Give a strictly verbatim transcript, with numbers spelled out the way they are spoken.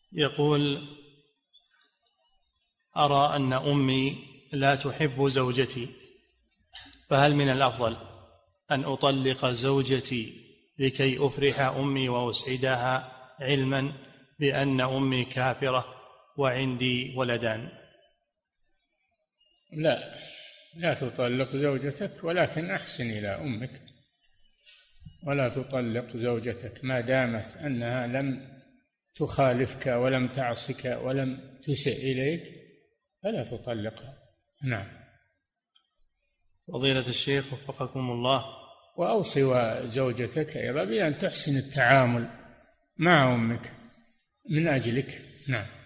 يقول: أرى أن أمي لا تحب زوجتي، فهل من الأفضل أن أطلق زوجتي لكي أفرح أمي وأسعدها، علما بأن أمي كافرة وعندي ولدان؟ لا، لا تطلق زوجتك، ولكن أحسن إلى أمك، ولا تطلق زوجتك ما دامت أنها لم تخالفك ولم تعصك ولم تسئ إليك، فلا تطلقها. نعم. فضيلة الشيخ وفقكم الله، وأوصي زوجتك أيضا بأن تحسن التعامل مع أمك من أجلك. نعم.